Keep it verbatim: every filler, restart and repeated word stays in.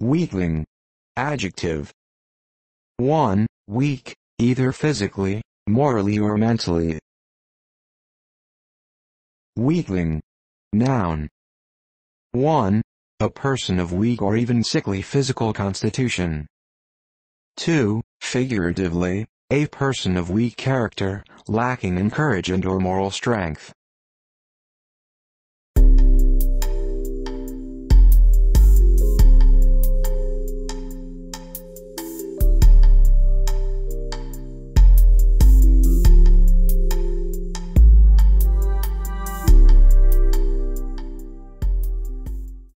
Weakling. Adjective. one. Weak, either physically, morally or mentally. Weakling. Noun. one. A person of weak or even sickly physical constitution. two. Figuratively, a person of weak character, lacking in courage and or moral strength.